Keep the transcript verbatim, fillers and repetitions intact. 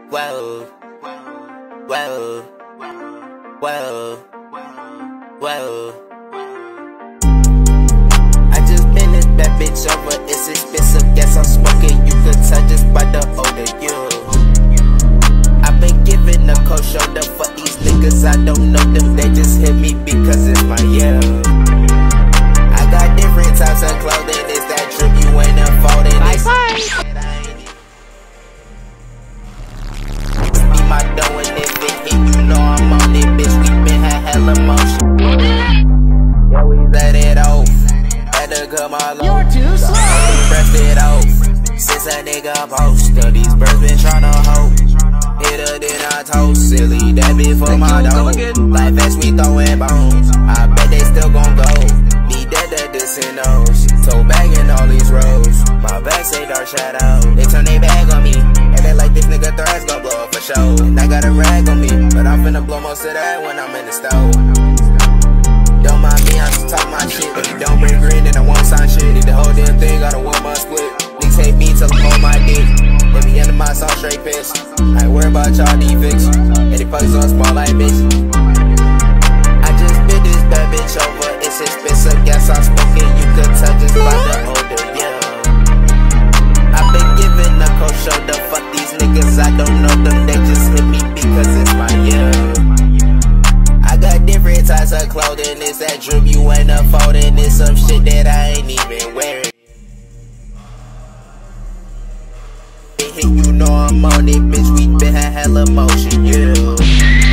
Whoa, whoa, whoa, whoa. I just been this bad bitch over, it's expensive, guess I'm smoking, you could tell just by the older you. I've been giving a cold shoulder for these niggas, I don't know them, they just hit me because it's my year. I got different types of clothing, it's that drip you ain't unfolding. Bye bye. My dough and if it hit, you know I'm on it, bitch. We been had hella motion. Yeah, we let it off. Had to come all over. You're too slow. Rest it off. Since a nigga posted, these birds been tryna hold. Hit her, then I toast. Silly, that bitch for my dog. Like vest, we throwing bones. I bet they still gon' go. Me dead at this and those. So bagging all these roads. My back say dark shadow. They turn they bag on me. And they like this nigga threats gon' blow up for show. And I got a rag on me, but I'm finna blow most of that when I'm in the stove. Don't mind me, I'm just talking my shit. If you don't bring green, then I won't sign shit. Need the whole damn thing, got a one month split. Niggas hate me till I hold my dick. Let me into my song straight piss. I ain't worried about y'all defects. And they fucks on small like bitch. I just bit this bad bitch over. It's expensive, gas I'm smoking. You could tell just by the older, yeah. I've been giving a cold shoulder. Fuck these niggas, I don't know them. They just hit me because it's my year. I got different types of clothing. It's that drip you ain't unfolding. It's some shit that I ain't even wearing. It hit, you know I'm on it, bitch. We been had hella motion, yeah.